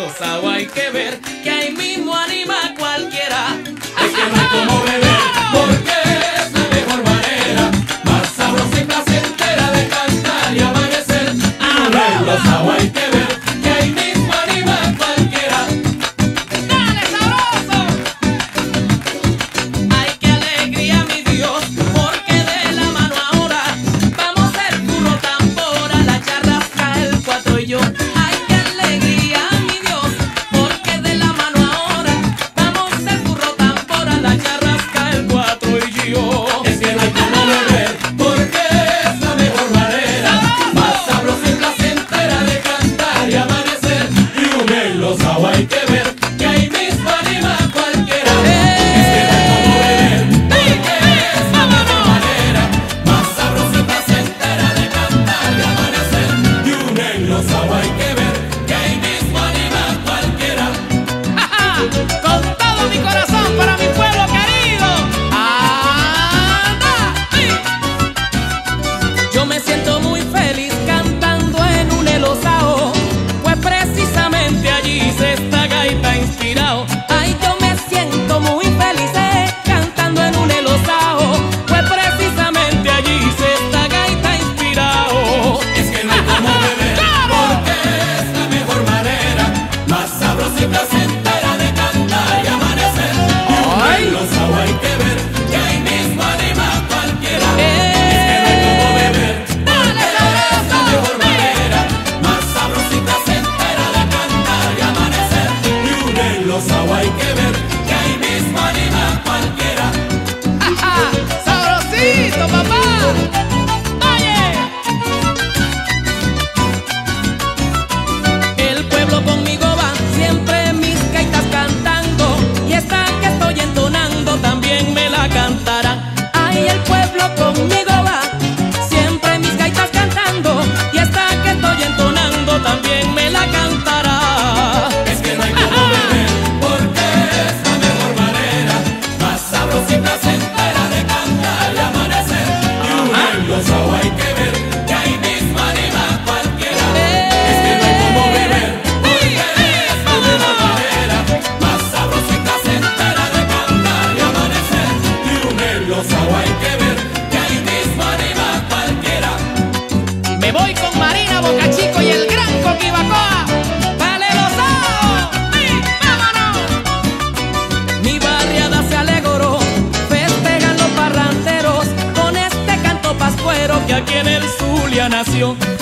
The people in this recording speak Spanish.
los aguas hay que ver, que ahí mismo anima a cualquiera. Es que no hay como beber, porque es la mejor manera, más sabrosa y placentera de cantar y amanecer. Los aguas hay que ver, que ahí mismo anima a cualquiera. ¡Dale, sabroso! Ay, qué alegría, mi Dios, porque de la mano ahora vamos a hacer puro tambor, a la charrasca, el 4 y yo. Ay, qué alegría, mi Dios, porque de la mano ahora vamos a hacer puro tambor, a la charrasca, el 4 y yo. Es que no hay como beber, porque es la mejor manera, más sabrosa y placentera de cantar y amanecer. Y unir los aguas hay que ver, que ahí mismo anima a cualquiera. Es que no hay como beber, porque es la mejor manera, más sabrosa y placentera de cantar y amanecer. Y unir los aguas hay que ver, que ahí mismo anima a cualquiera. Con todo mi corazón para mi pueblo querido. ¡Anda! ¡Sí! Yo me siento muy feliz cantando en un elosao, pues precisamente allí se esta gaita inspirado. Ay, yo me siento muy feliz cantando en un elosao, pues precisamente allí se esta gaita inspirado. Es que no hay como beber, porque es la mejor manera, más sabrosa y placentera de cantar y amanecer. Y los aguas hay que ver, que ahí mismo anima a cualquiera. Es que no hay como beber, porque es la mejor manera, más sabrosa y placentera de cantar y amanecer. Y unir los aguas hay que ver, que ahí mismo anima a cualquiera. ¡Sabrosito, papá! ¡Oye! El pueblo conmigo va, siempre mis gaitas cantando, y esta que estoy entonando también me la cantarán. Ay, el pueblo conmigo va, siempre mis gaitas cantando, y esta que estoy entonando también me la cantará. Es que no hay como beber, porque es la mejor manera, más sabrosa y placentera de cantar y amanecer. Y unir los aguas hay que ver, que ahí mismo anima a cualquiera. Es que no hay como beber, porque es la mejor manera, más sabrosa y placentera de cantar y amanecer. Y unir los aguas hay que ver, que ahí mismo anima a cualquiera. Me voy con Marina, Boca Chico y el gran Coquibacoa. ¡Vale, Lozao! ¡Sí, vámonos! Mi barriada se alegró, festejan los parranderos con este canto pascuero que aquí en el Zulia nació.